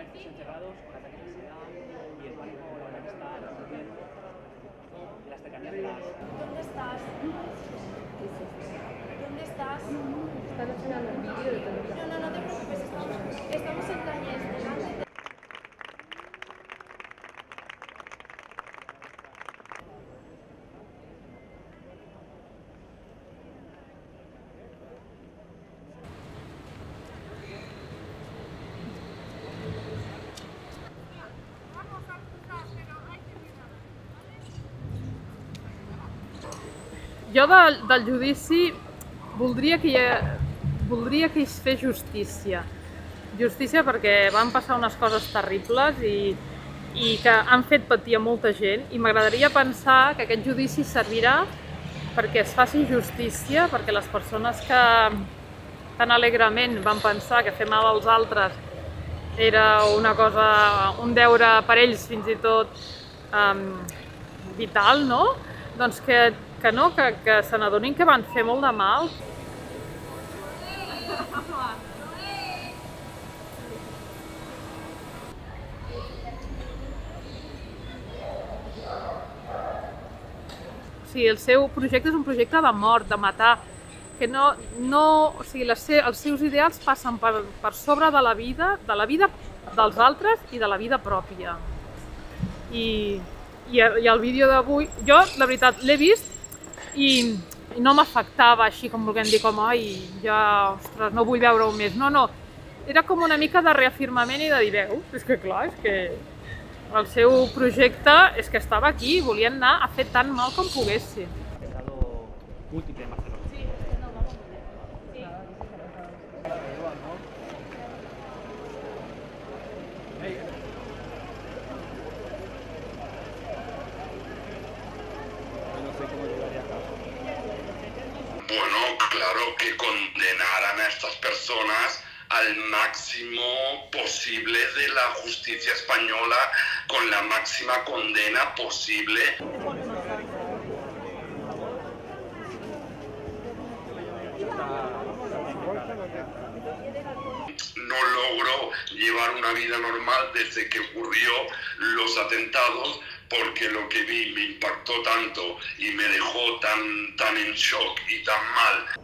comercios encerrados, con ataques de ansiedad y el pánico, la verdad que está reduciendo las cercanías de las... ¿Dónde estás? ¿Dónde estás? Están haciendo un vídeo de todo. No te preocupes, estamos en calles delante de... Jo del judici voldria que hi fes justícia. Justícia perquè van passar unes coses terribles i que han fet patir a molta gent, i m'agradaria pensar que aquest judici servirà perquè es faci justícia, perquè les persones que tan alegrement van pensar que fer mal als altres era una cosa, un deure per ells fins i tot vital, no? Doncs que se n'adonin que van fer molt de mal. O sigui, el seu projecte és un projecte de mort, de matar, que o sigui, els seus ideals passen per sobre de la vida dels altres i de la vida pròpia. I el vídeo d'avui, jo, la veritat, l'he vist i no m'afectava així com volguem dir, com, ai, ja, ostres, no vull veure-ho més. No, era com una mica de reafirmament i de dir, veus, és que clar, és que el seu projecte és que estava aquí, volien anar a fer tan mal com poguessin. Estado múltiple en Barcelona. Sí, no, vamos muy bien. Sí. Bueno, claro que condenaran a estas personas al máximo posible de la justicia española, con la máxima condena posible. No logro llevar una vida normal desde que ocurrió los atentados, porque lo que vi me impactó tanto y me dejó tan en shock y tan mal.